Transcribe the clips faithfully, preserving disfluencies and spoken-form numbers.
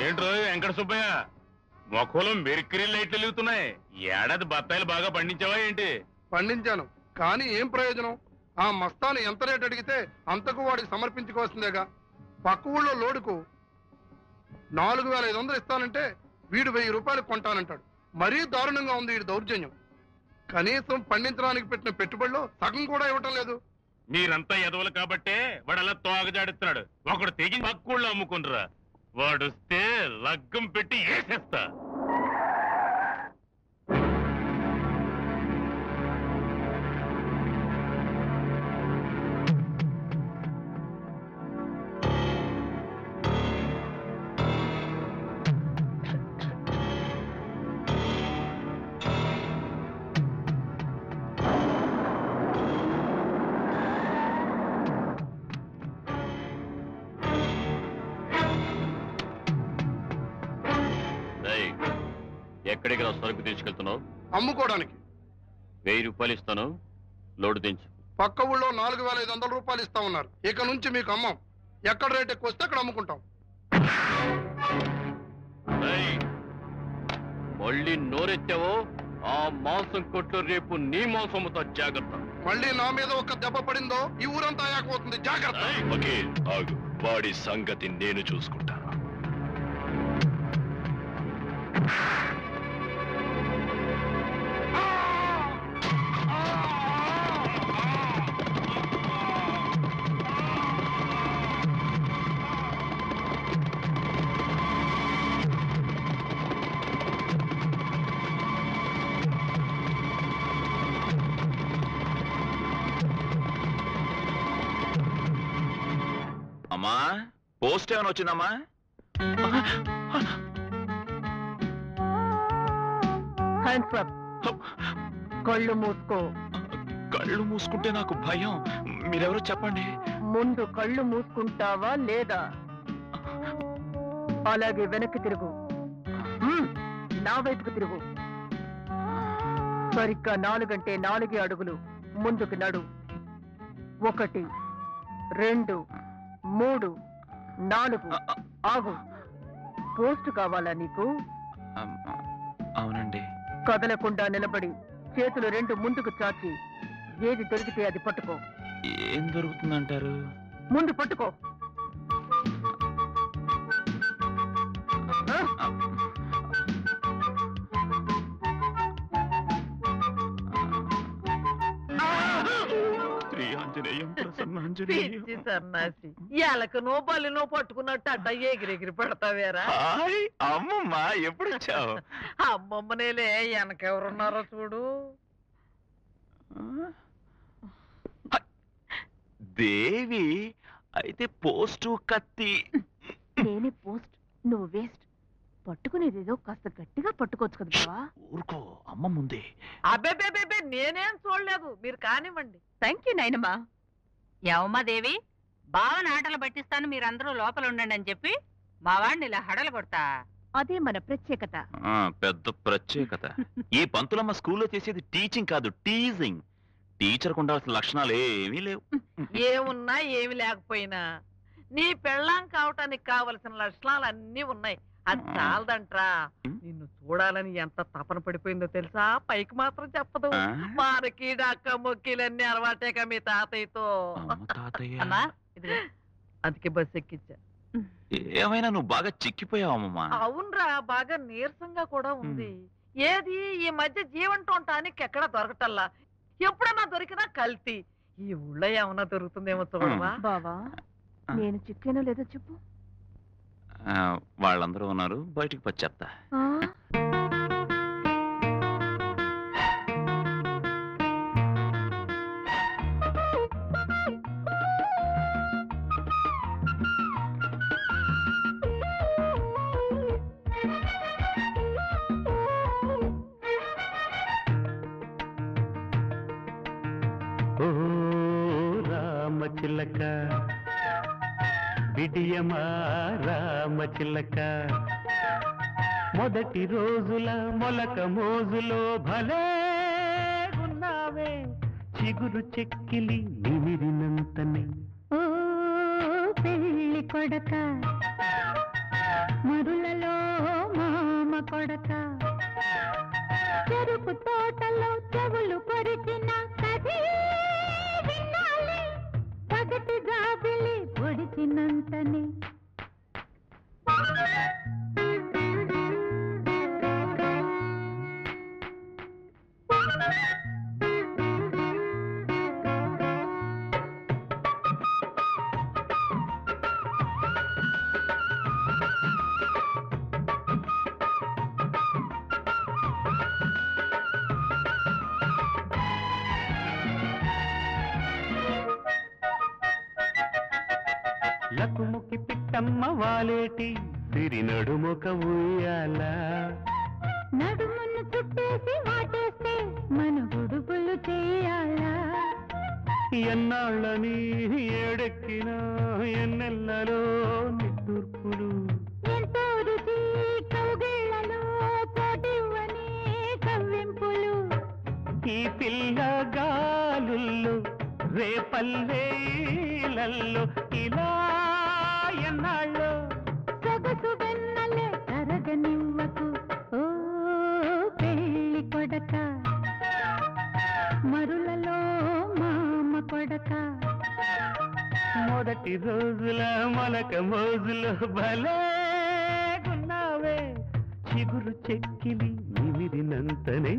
ఏంట్రో వెంకట సుబ్బయ్య మొక్కలో మెరికరీ లైట్లు వెలుగుతున్నాయి. ఏడాది బత్తాయిలు బాగా పండించావా ఏంటి? పండించాను, కానీ ఏం ప్రయోజనం? ఆ మస్తాను ఎంత రేటు అడిగితే అంతకు వాడికి సమర్పించుకోవాల్సిందేగా. పక్క ఊళ్ళో లోడుకు నాలుగు వేల ఐదు వందలు ఇస్తానంటే వీడు వెయ్యి రూపాయలు కొంటానంటాడు. మరీ దారుణంగా ఉంది వీడి దౌర్జన్యం. కనీసం పండించడానికి పెట్టిన పెట్టుబడిలో సగం కూడా ఇవ్వటం లేదు. మీరంతా ఎదవలు కాబట్టే వాడు అలా తోగజాడిస్తున్నాడు. ఒకడు తెగి పక్కూళ్ళు అమ్ముకుంటురా. వాడొస్తే లగ్గం పెట్టి వేసేస్తా. ఎక్కడికి రా సరుకు తీసుకెళ్తున్నావు? అమ్ముకోవడానికి. వెయ్యి రూపాయలు ఇస్తాను, లోడు దించు. పక్క ఊళ్ళో నాలుగు వేల ఐదు వందల రూపాయలు ఇస్తా ఉన్నారు. ఇక నుంచి మీకు అమ్మం. ఎక్కడ రేట్ ఎక్కువ వస్తే అక్కడ అమ్ముకుంటాం. మళ్ళీ నోరెత్తావో ఆ మాంసం కొట్లు రేపు నీ మాంసం అమ్ముతా, జాగ్రత్త. మళ్ళీ నా మీద ఒక దెబ్బ పడిందో ఈ ఊరంతా ఆయాకపోతుంది, జాగ్రత్త. వాడి సంగతి నేను చూసుకుంటాను. అమ్మా, పోస్ట్ ఏమైనా వచ్చిందమ్మా? కళ్ళు మూసుకో. కళ్ళు మూసుకుంటే నాకు భయం. మీరెవరో చెప్పండి. ముందు కళ్ళు మూసుకుంటావా లేదా? అలాగే వెనక్కి తిరుగు. నా వైపుకు తిరుగు. సరిగ్గా నాలుగంటే నాలుగే అడుగులు ముందుకు నడు. ఒకటి, రెండు, మూడు, నాలుగు. ఆగు. పోస్ట్ కావాలా నీకు? అవునండి. కదలకుండా నిలబడి చేతులు రెండు ముందుకు చాచి ఏది దొరికితే అది పట్టుకో. ఏం దొరుకుతుందంటారు? ముందు పట్టుకో. సన్నాసి ఎలకనో బలినో పట్టుకున్నట్టు అడ్డ ఎగిరెగిరి పెడతావేరా? అమ్మమ్మా, ఎప్పుడు వచ్చావు? అమ్మమ్మనేలే, వెనకెవరున్నారో చూడు. దేవి అయితే పోస్టు కత్తి. నేనే పోస్ట్, నువ్వు వేస్ట్. పట్టుకునేదేదో కాస్త గట్టిగా పట్టుకోవచ్చు కదా బావా. ఊరుకో, అమ్మ ముందే. అబ్బే, నేనేం చూడలేదు, మీరు కానివ్వండి. థ్యాంక్ యూ నాయనమ్మా. ఏమమ్మా దేవి, బావని ఆటలు పట్టిస్తాను, మీరందరూ లోపల ఉండండి అని చెప్పి మా వాడిని ఇలా హడలు కొడతా. అదే మన ప్రత్యేకత. పెద్ద ప్రత్యేకత. ఈ పంతులమ్మ స్కూల్లో చేసేది టీచింగ్ కాదు, టీజింగ్. టీచర్ కు ఉండాల్సిన లక్షణాలు ఏమీ లేవు. ఏమున్నా ఏమి లేకపోయినా నీ పెళ్ళాం కావటానికి కావలసిన లక్షణాలు అన్నీ ఉన్నాయి. అది చాలదంట్రా. నిన్ను చూడాలని ఎంత తపన పడిపోయిందో తెలుసా? పైకి మాత్రం చెప్పదు. మారకి డాక్క మొక్కిలన్నీ అలవాటేగా మీ తాతయ్యతో. అందుకే బస్ ఎక్కించా. ఏమైనా నువ్వు బాగా చిక్కిపోయావమ్మా. అవునరా, బాగా నీరసంగా కూడా ఉంది. ఏది ఈ మధ్య జీవంటోంటానికి ఎక్కడ దొరకటల్లా. ఎప్పుడన్నా దొరికినా కల్తీ. ఈ ఊళ్ళో ఏమన్నా దొరుకుతుందేమో చూడవా? బావా, నేను చిక్కేనో లేదో చెప్పు. వాళ్ళందరూ ఉన్నారు, బయటికి వచ్చి చెప్తా. ఓ రామచిలక, విడియమా రామచిలక, మొదటి రోజుల మొలక మోజులో భలే ఉన్నావే, చిగురు చెక్కిలి నిమిరినంతనే. ఓ పెళ్లి కొడక, మరుల కొడక చెరుకు తోటలో చెవులు కొరికిన కథే వినాలి పగటి జాబిలి పొడిచినంతనే లకుముకి పిట్టమ్మ వాలేటి సిరి నడుముక ఉయ్యాల నడుమును చుట్టేసి వాటేస్తే మన గుడుగులు చేయాలా ఎన్నాళ్ళని ఏడెక్కిన ఎన్నెల్లలో నిట్టూర్పులు ఎంతో రుచి కౌగిళ్లలో పోటివ్వని కవ్వింపులు ఈ పిల్ల గాలుల్లో రేపల్లేలల్లో ఇలా ఎన్నాళ్ళు సొగసు వెన్నలే కరగనివ్వకు ఓ పెళ్లి కొడక మరులలో మామ కొడక మొదటి రోజుల మొలక మోజులో భలే గున్నావే చిగురు చెక్కిలి నిమిరినంతనే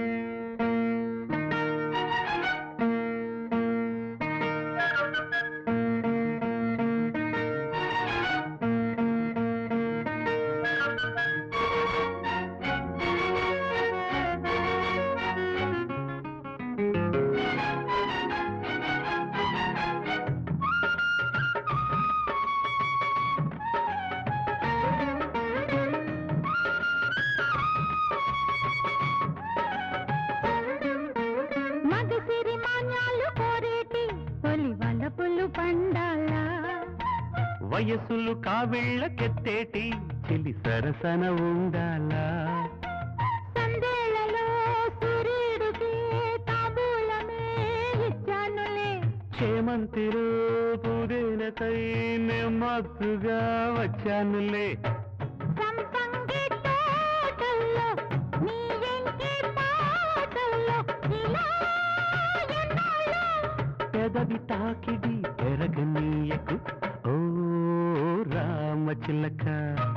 మగసిరి మాన్యాలు కోరేటి తొలి వలపులు పండాలా వయసులు కావిళ్ళకెత్తేటి చెలి సరసన ఉండాలా సందేళ్లలో సూర్యుడికి తాబూలమే ఇచ్చానులే క్షేమంతిలో పుదేనకై నెమ్మద్దుగా వచ్చానులే సంపంగి తోటల్లో నీ ఎంకి పాటల్లో ఇలా ఎన్నాళ్ళు పెదవి తాకిడి పెరగనీయకు ఓ రామచిలక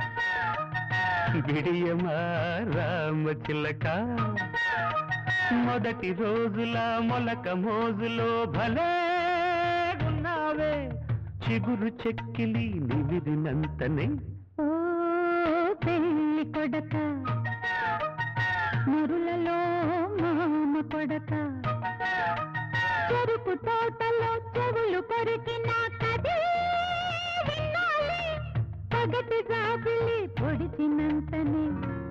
బిడియమా రామచిలక మొదటి రోజుల మొలక మోజులో భలే ఉన్నావే చిగురు చెక్కిలి నిమిరినంతనే ఓ పెళ్లి కొడక మురులలో మామ కొడక చెరుకు తోటలో చెవులు కొరికిన కథే వినాలి పగటి జాబిలి పొడిచినంతనే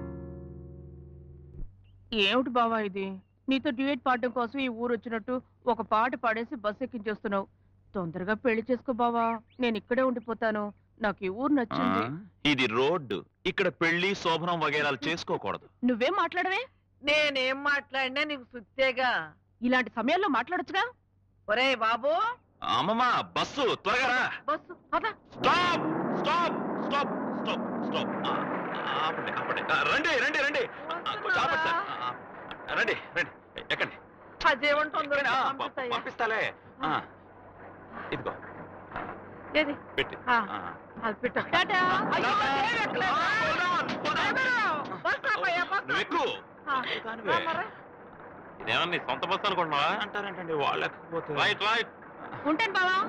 ఏమిటి బావా ఇది? నీతో డ్యూయట్ పాడడం కోసం ఈ ఊరు వచ్చినట్టు ఒక పాట పాడేసి బస్ ఎక్కించేస్తున్నావు. తొందరగా పెళ్లి చేసుకో బావా, నేను ఇక్కడే ఉండిపోతాను. నాకు ఈ ఊరు నచ్చింది. ఇది రోడ్డు, ఇక్కడ పెళ్లి శోభనం వగైరాలు చేసుకోకూడదు. నువ్వేం మాట్లాడవే? నేనేం మాట్లాడినా నీకు సుత్తేగా. ఇలాంటి సమయాల్లో మాట్లాడొచ్చుగా. ఒరే బాబు, అమ్మమ్మ బస్సు త్వరగా రా. బస్సు పద. Stop stop stop stop stop ఆ, ఆపండి ఆపండి ఆ, రండి రండి రండి ఆ, కొంచెం ఆపండి సార్. ఆ, ఆ, రండి రండి ఎక్కండి. అదేమంటుందో ఆ, ప- పంపిస్తాలే ఆ, ఇదిగో ఏది పెట్టి ఆ. ఆ. అది పెట్టు. టాటా. అయ్యో, నేను ఎక్కలేదా? ఆ, hold on, hold on. Driver, bus ఆపయ్యా, బస్సు. నువ్వు ఎక్కు. ఆ. కానివే. ఆ, మరి? ఇదేమన్నా నీ సొంత బస్సు అనుకుంటున్నావా? అంటారేంటండి వాళ్ళు ఎక్కకపోతే. రైట్ రైట్ ఉంటాను బావా.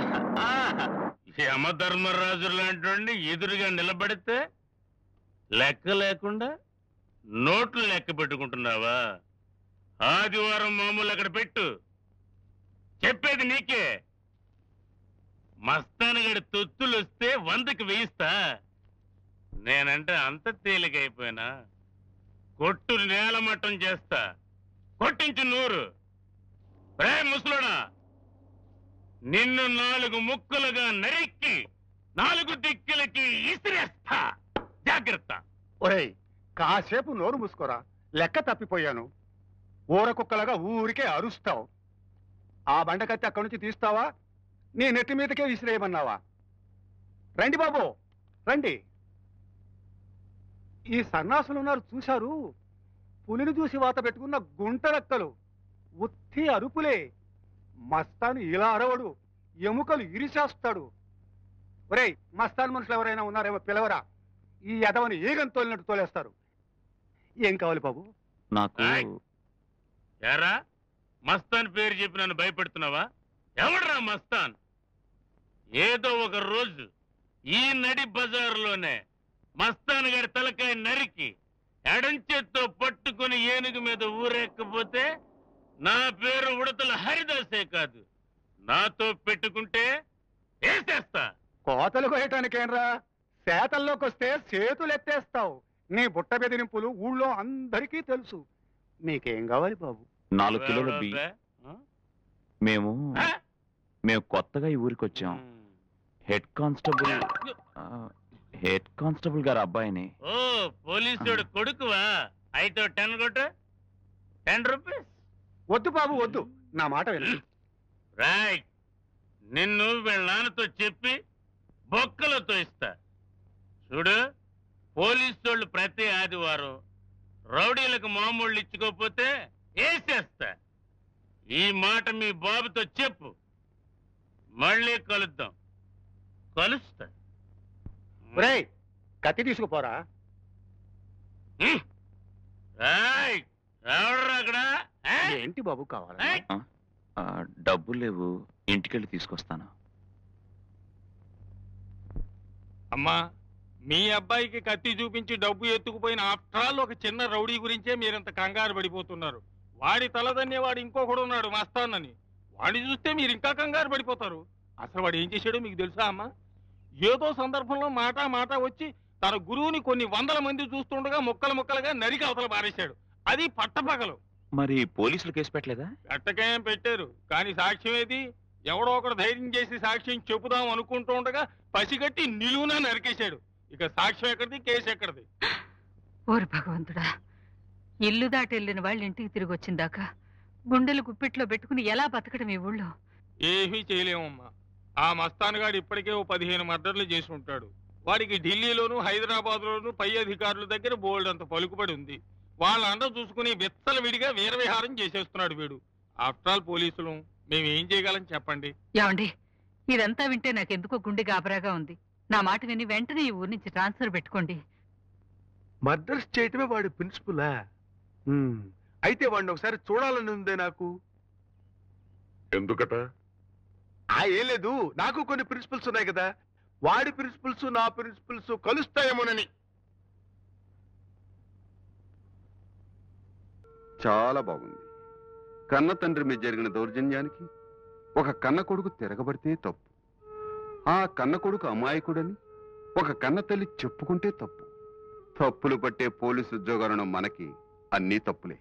యమధర్మరాజు లాంటి ఎదురుగా నిలబడితే లెక్క లేకుండా నోట్లు లెక్క పెట్టుకుంటున్నావా? ఆదివారం మామూలు అక్కడ పెట్టు. చెప్పేది నీకే. మస్తానగడి తొత్తులు వస్తే వందకి వేయిస్తా. నేనంటే అంత తేలికైపోయినా కొట్టు నేలమట్టం చేస్తా. కొట్టించు నూరు. రే ముసలోడా, నిన్ను నాలుగు ముక్కలుగా నరికి నాలుగు దిక్కులకి ఇసిరేస్తా. జాగ్రత్త. ఒరేయ్, కాసేపు నోరు మూసుకోరా, లెక్క తప్పిపోయాను. ఊర కుక్కలుగా ఊరికే అరుస్తావు. ఆ బండకత్తి అక్కడి నుంచి తీస్తావా, నీ నెత్తి మీదకే విసిరేయమన్నావా? రండి బాబు రండి. ఈ సన్నాసులు ఉన్నారు చూశారు, పులిని చూసి వాత పెట్టుకున్న గుంటరక్కలు, ఉత్తి అరుపులే. మస్తాను ఇలా అరవడు, ఎముకలు ఇరిచేస్తాడు. ఒరేయ్, మస్తాన్ మనుషులు ఎవరైనా ఉన్నారేమో పిలవరా, ఈ యదవని ఈగం తోలినట్టు తోలేస్తారు. ఏం కావాలి బాబు? నాకు ఎరా మస్తాన్ పేరు చెప్పి నన్ను భయపెడుతున్నావా? ఎవడ్రా మస్తాన్? ఏదో ఒక రోజు ఈ నడి బజారులోనే మస్తాన్ గారి తలకాయ నరికి ఎడంచేత్తో పట్టుకుని ఏనుగు మీద ఊరెక్కపోతే నా పేరు ఉడతల హరిదాసే కాదు, నాతో పెట్టుకుంటే వేసేస్తా. కోతలు కోయటానికేనరా, శాతల్లోకి వస్తే చేతులు ఎత్తేస్తావు. నీ బుట్ట బెదిరింపులు ఊళ్ళో అందరికీ తెలుసు. మీకేం కావాలి బాబు? నాలుగు కిలోల బియ్యం. మేము మేము కొత్తగా ఈ ఊరికి వచ్చాం. హెడ్ కానిస్టేబుల్ హెడ్ కానిస్టేబుల్ గారు అబ్బాయిని. ఓ పోలీసుడు కొడుకువా? అయితే టెన్ కొట్టు, టెన్ రూపీస్. వద్దు బాబు వద్దు, నా మాట విను. రైట్, నిన్ను వీళ్ళ నాన్నతో చెప్పి బొక్కలతో ఇస్తా. చూడు, పోలీసు వాళ్ళు ప్రతి ఆదివారం రౌడీలకు మామూళ్ళు ఇచ్చుకోకపోతే వేసేస్తా. ఈ మాట మీ బాబుతో చెప్పు. మళ్ళీ కలుద్దాం. కలుస్తా. ఒరేయ్, కత్తి తీసుకుపోరా. రైట్, ఎవడరా అక్కడ? ఆ? ఏంటి బాబు కావాలి? ఏయ్! డబ్బులు లేవు, ఇంటికెళ్ళి తీసుకొస్తాను. అమ్మా, మీ అబ్బాయికి కత్తి చూపించి డబ్బు ఎత్తుకుపోయిన ఆఫ్టర్ ఆల్ ఒక చిన్న రౌడీ గురించే మీరింత కంగారు పడిపోతున్నారు. వాడి తలదన్నే వాడు ఇంకొకడు ఉన్నాడు మస్తానని. వాడిని చూస్తే మీరు ఇంకా కంగారు పడిపోతారు. అసలు వాడు ఏం చేశాడో మీకు తెలుసా అమ్మా? ఏదో సందర్భంలో మాట మాట వచ్చి తన గురువుని కొన్ని వందల మంది చూస్తుండగా ముక్కలు ముక్కలుగా నరికి అవతల పారేశాడు. అది పట్టపగలు. మరి పోలీసులు కేసు పెట్టలేదా? పెట్టకేం పెట్టారు, కానీ సాక్ష్యం ఏది? ఎవడో ఒకడు ధైర్యం చేసి సాక్ష్యం చెబుదాం అనుకుంటూ ఉండగా పసిగట్టి నిలువున నరికేశాడు. ఇక సాక్ష్యం ఎక్కడిది, కేసు ఎక్కడిది? ఓరి భగవంతుడా, ఇల్లు దాటి వెళ్ళిన వాళ్ళు ఇంటికి తిరిగి వచ్చిందాకా గుండెలు గుప్పిట్లో పెట్టుకుని ఎలా బతకడం ఈ ఊళ్ళో? ఏమీ చేయలేమమ్మా. ఆ మస్తాన్గాడు ఇప్పటికే ఓ పదిహేను మర్డర్లు చేసి ఉంటాడు. వాడికి ఢిల్లీలోను హైదరాబాద్ లోను పై అధికారుల దగ్గర బోల్డ్ అంత పలుకుబడి ఉంది. వాళ్ళ అండ చూసుకుని విత్తల విడిగా వీరవిహారం చేసేస్తున్నాడు వీడు. ఆఫ్టర్ ఆల్ పోలీసులు, మేము ఏం చేయగలం చెప్పండి? ఏమండి, ఇదంతా వింటే నాకెందుకో గుండె గాబరాగా ఉంది. నా మాట విని వెంటనే ఈ ఊరి నుంచి ట్రాన్స్ఫర్ పెట్టుకోండి. మర్డర్స్ చేయటమే వాడి ప్రిన్సిపలా? హ్మ్. అయితే వాడిని ఒకసారి చూడాలని ఉందే నాకు. ఎందుకట? ఆ ఏం లేదు, నాకు కొన్ని ప్రిన్సిపల్స్ ఉన్నాయి కదా, వాడి ప్రిన్సిపల్స్ నా ప్రిన్సిపల్స్ కలుస్తాయేమోనని. చాలా బాగుంది. కన్న తండ్రి మీద జరిగిన దౌర్జన్యానికి ఒక కన్న కొడుకు తిరగబడితే తప్పు. ఆ కన్న కొడుకు అమాయకుడని ఒక కన్న తల్లి చెప్పుకుంటే తప్పు. తప్పులు పట్టే పోలీసు ఉద్యోగాలను మనకి అన్నీ తప్పులే.